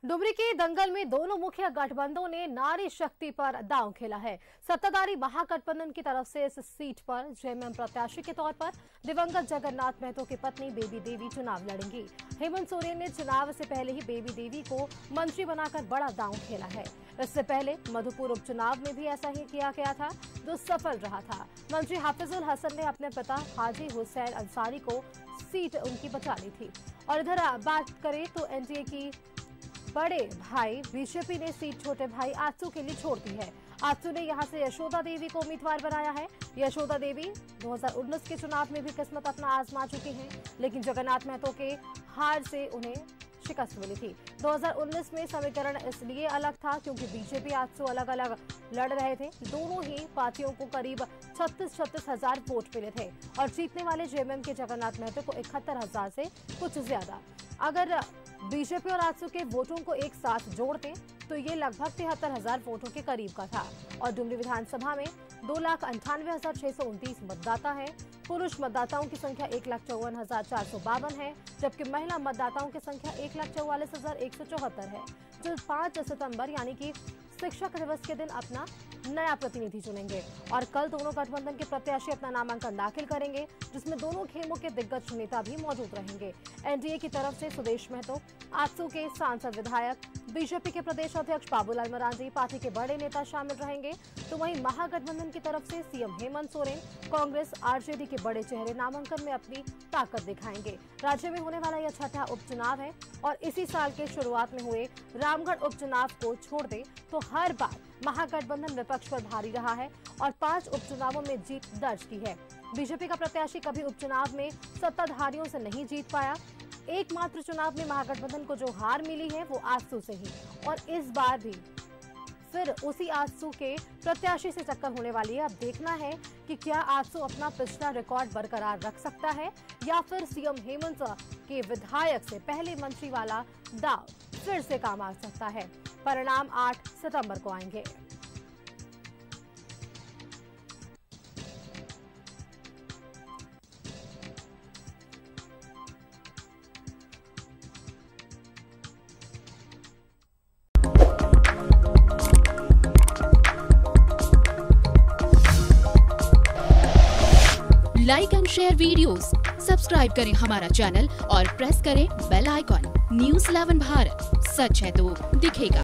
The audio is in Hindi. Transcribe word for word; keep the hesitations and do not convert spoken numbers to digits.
डुमरी के दंगल में दोनों मुख्य गठबंधनों ने नारी शक्ति पर दांव खेला है। सत्ताधारी महागठबंधन की तरफ से इस सीट पर जेएमएम प्रत्याशी के तौर पर दिवंगत जगन्नाथ महतो की पत्नी बेबी देवी चुनाव लड़ेंगी। हेमंत सोरेन ने चुनाव से पहले ही बेबी देवी को मंत्री बनाकर बड़ा दांव खेला है। इससे पहले मधुपुर उपचुनाव में भी ऐसा ही किया गया था, जो सफल रहा था। मंत्री हाफिजुल हसन ने अपने पिता हाजी हुसैन अंसारी को सीट उनकी बचा ली थी। और इधर बात करें तो एनडीए की बड़े भाई बीजेपी ने सीट छोटे भाई आजसू के लिए छोड़ दी है। आजसू ने यहां से यशोदा देवी को उम्मीदवार बनाया है। यशोदा देवी दो हज़ार उन्नीस के चुनाव में भी किस्मत अपना आजमा चुकी हैं, लेकिन जगन्नाथ महतो के हार से उन्हें शिकस्त मिली थी। दो हज़ार उन्नीस में समीकरण इसलिए अलग था क्योंकि बीजेपी आजसू अलग अलग लड़ रहे थे। दोनों ही पार्टियों को करीब छत्तीस छत्तीस हजार वोट मिले थे और जीतने वाले जेएमएम के जगन्नाथ महतो को इकहत्तर हजार से कुछ ज्यादा। अगर बीजेपी और आजसू के वोटों को एक साथ जोड़ते तो ये लगभग तिहत्तर हजार वोटों के करीब का था। और डुमरी विधानसभा में दो लाख अंठानवे हजार छह सौ उनतीस मतदाता है। पुरुष मतदाताओं की संख्या एक लाख चौवन हजार चार सौ बावन है, जबकि महिला मतदाताओं की संख्या एक लाख चौवालीस हजार एक सौ चौहत्तर है, जो पाँच सितंबर यानी कि शिक्षक दिवस के दिन अपना नया प्रतिनिधि चुनेंगे। और कल दोनों गठबंधन के प्रत्याशी अपना नामांकन दाखिल करेंगे, जिसमें दोनों खेमों के दिग्गज नेता भी मौजूद रहेंगे। एनडीए की तरफ से सुदेश महतो, आजसू के सांसद विधायक, बीजेपी के प्रदेश अध्यक्ष बाबूलाल मरांडी, पार्टी के बड़े नेता शामिल रहेंगे। तो वहीं महागठबंधन की तरफ से सीएम हेमंत सोरेन, कांग्रेस, आरजेडी के बड़े चेहरे नामांकन में अपनी ताकत दिखाएंगे। राज्य में होने वाला यह छठा उपचुनाव है और इसी साल के शुरुआत में हुए रामगढ़ उपचुनाव को छोड़ दे तो हर बार महागठबंधन विपक्ष पर भारी रहा है और पांच उपचुनावों में जीत दर्ज की है। बीजेपी का प्रत्याशी कभी उपचुनाव में सत्ताधारियों से नहीं जीत पाया। एकमात्र चुनाव में महागठबंधन को जो हार मिली है वो आजसू से ही, और इस बार भी फिर उसी आजसू के प्रत्याशी से टक्कर होने वाली है। अब देखना है कि क्या आजसू अपना पिछला रिकॉर्ड बरकरार रख सकता है या फिर सीएम हेमंत के विधायक से पहले मंत्री वाला दाव फिर से काम आ सकता है। परिणाम आठ सितंबर को आएंगे। Like and share videos, subscribe करें हमारा चैनल और प्रेस करें bell icon. News eleven Bharat, सच है तो दिखेगा।